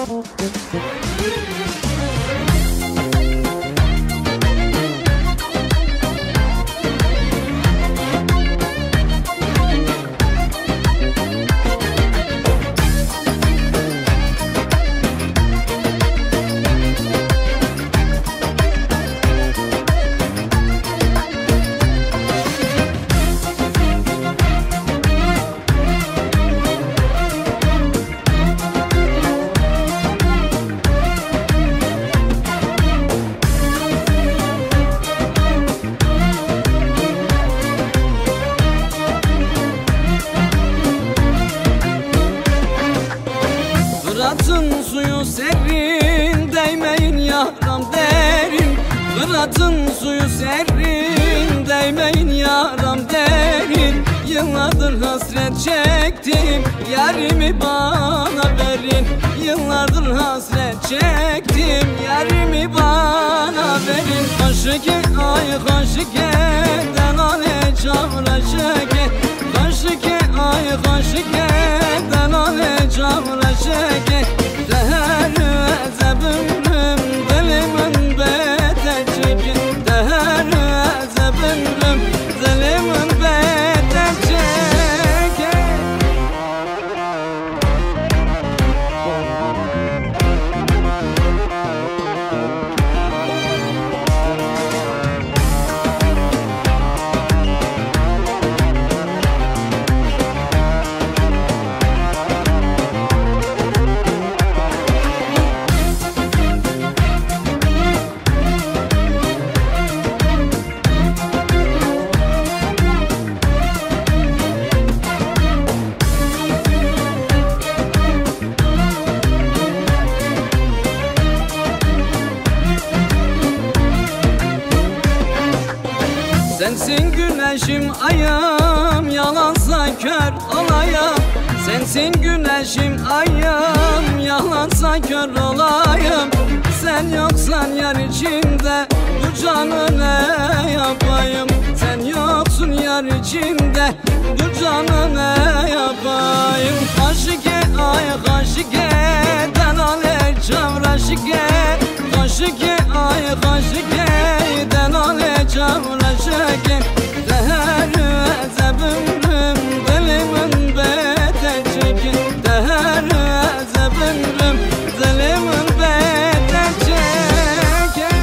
Fırat'ın suyu serin, değmeyin yaram derin. Fırat'ın suyu serin, değmeyin yaram derin. Yıllardır hasret çektim, yarimi bana verin. Yıllardır hasret çektim, yarimi bana verin. Kaşıke ay kaşıke, denale çavra şeke. Kaşıke ay kaşıke, denale çavra şeke. Deher zebünüm, dilimin bete çekin. Deher zebünüm, dilimin bete çekin. Sensin güneşim ayım, yalansa kör olayım. Sensin güneşim ayım, yalansa kör olayım. Sen yoksan yar içimde, bu canı ne yapayım? Sen yoksun yar içimde, bu canı ne yapayım? Kaşıke ay kaşıke, denale çavra şike. Kaşıke ay kaşıke, denale çavra şike. Deher zebünüm, dilimin bete çekin. Deher zebünüm, dilimin bete çekin.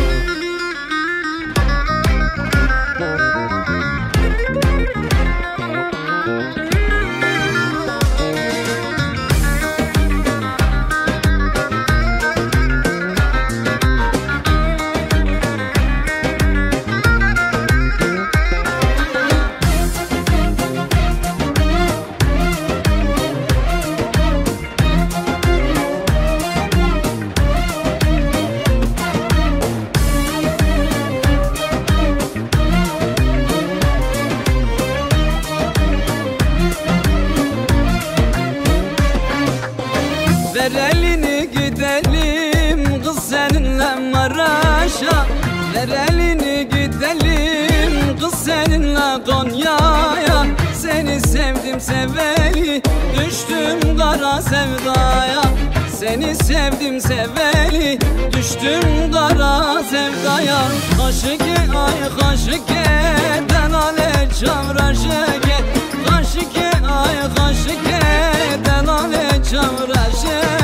Ver elini gidelim kız seninle Maraş'a. Ver elini gidelim kız seninle Konya'ya. Seni sevdim seveli, düştüm kara sevdaya. Seni sevdim seveli, düştüm kara sevdaya. Kaşıke ay kaşıke, denale çavra şeke. Kaşıke ay kaşıke, denale çavra şeke.